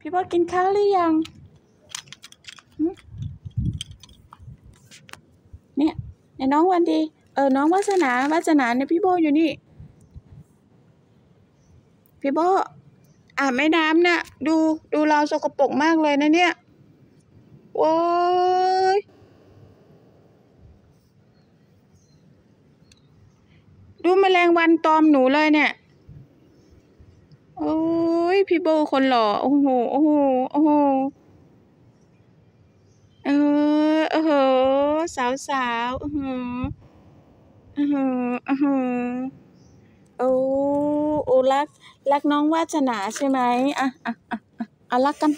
พี่โบกินข้าวหรือยังเนี่ยน้องวันดีน้องวาสนาเนี่ยพี่โบอยู่นี่พี่โบแม่น้ำเนี่ยดูเราสกปรกมากเลยนะเนี่ยโว้ยดูแมลงวันตอมหนูเลยเนี่ยโอ้ยพี่โบคนหล่อโอ้โหโอ้โหโอ้โหโอ้โหสาวโอ้โหโอ้โหโอ้โหโอ้รักน้องวาสนาใช่ไหมรักกัน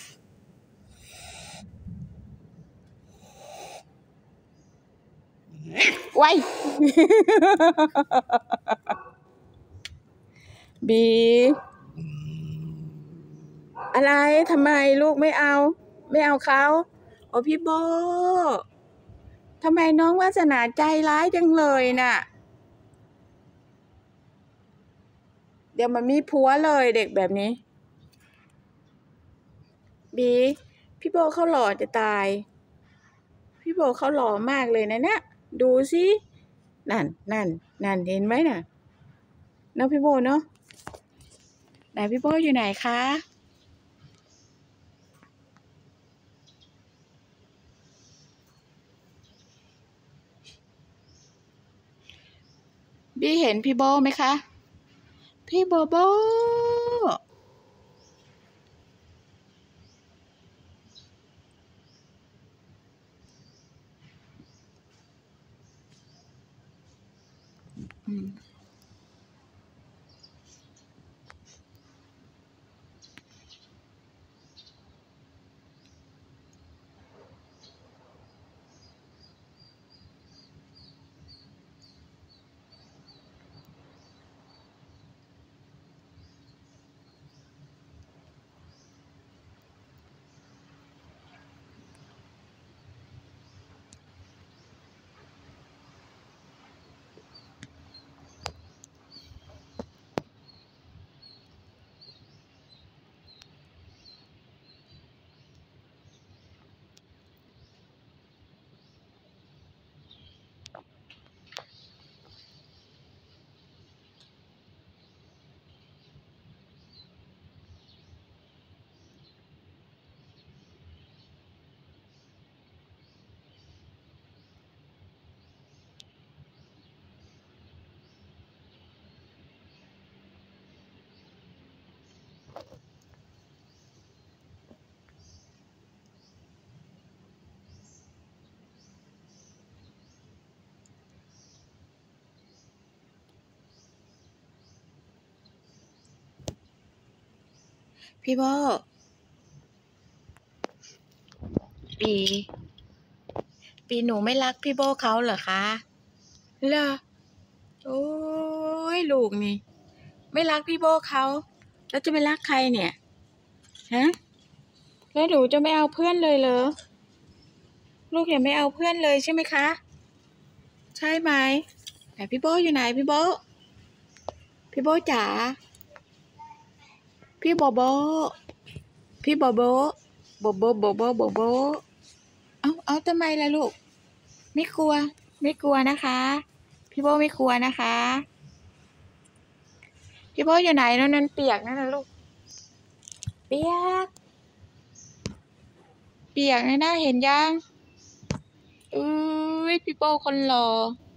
ไว้ บีอะไรทำไมลูกไม่เอาเขาพี่โบทำไมน้องวาสนาใจร้ายจังเลยน่ะเดี๋ยวมันมีผัวเลยเด็กแบบนี้บีพี่โบเขาหล่อจะตายพี่โบเขาหล่อมากเลยนะเนี่ยดูสินั่นเห็นไหมน่ะน้องพี่โบเนาะไหนพี่โบอยู่ไหนคะบีเห็นพี่โบไหมคะพี่โบโบพี่โบปีหนูไม่รักพี่โบเขาเหรอคะเหรอโอ้ยลูกนี่ไม่รักพี่โบเขาแล้วจะไปรักใครเนี่ยฮะแล้วหนูจะไม่เอาเพื่อนเลยเหรอลูกยังไม่เอาเพื่อนเลยใช่ไหมคะใช่ไหมแต่พี่โบอยู่ไหนพี่โบจ๋าพี่โบโบพี่โบโบเอาทำไมล่ะลูกไม่กลัวนะคะพี่โบไม่กลัวนะคะพี่โบอยู่ไหนนั่นเปียกนั่นนะลูกเปียกเลยนะเห็นยังพี่โบคนหล่อ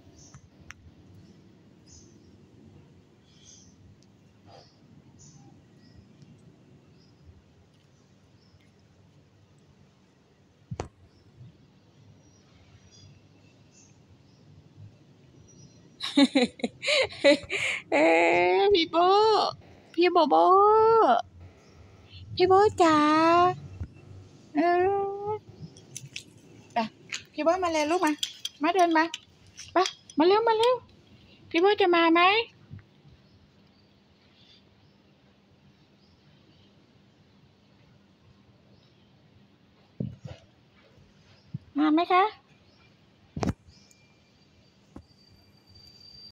พี่โบพี่โบพี่โบจ๋าไปพี่โบมาเลยลูกมาเดินมาไปมาเร็วพี่โบจะมาไหมมาไหมคะ